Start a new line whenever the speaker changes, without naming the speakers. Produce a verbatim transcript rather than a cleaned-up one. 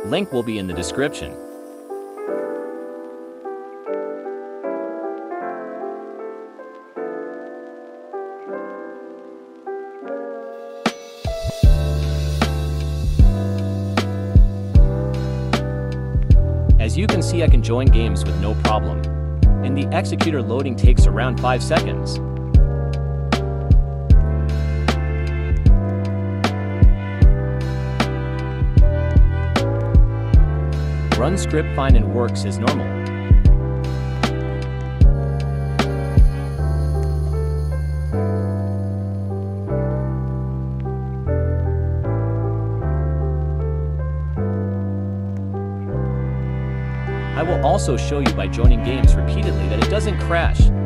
Link will be in the description. As you can see, I can join games with no problem, and the executor loading takes around five seconds. Run script fine and works as normal. I will also show you by joining games repeatedly that it doesn't crash.